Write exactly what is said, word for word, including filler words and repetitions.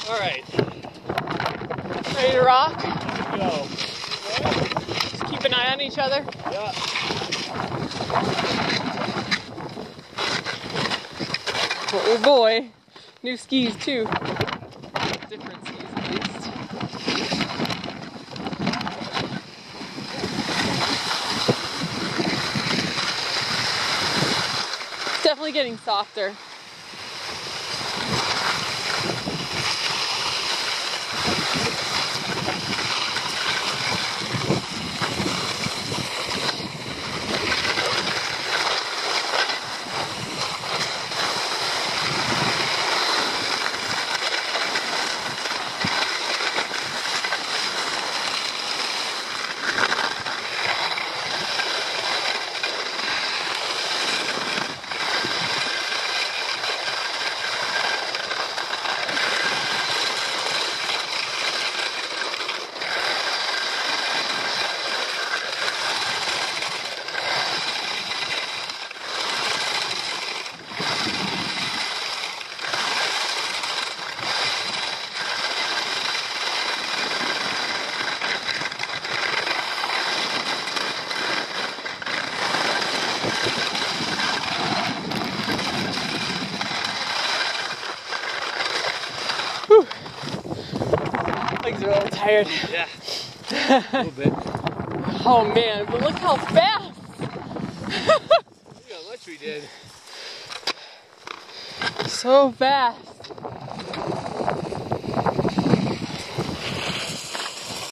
All right. Ready to rock? Let's go. Just keep an eye on each other. Yeah. Oh boy. New skis too. Different skis at least. It's definitely getting softer. Whew. Legs are a little tired. Yeah. A little bit. Oh man, but look how fast! Look how much we did. So fast.